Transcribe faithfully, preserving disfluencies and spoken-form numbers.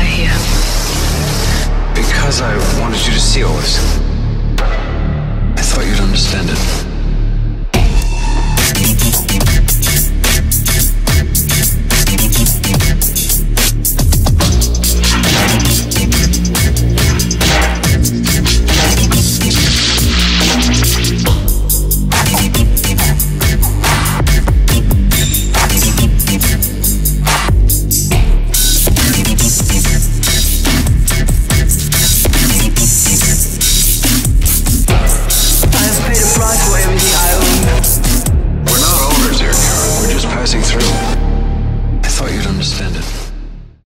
Why here? Because I wanted you to see all this. I thought you'd understand it.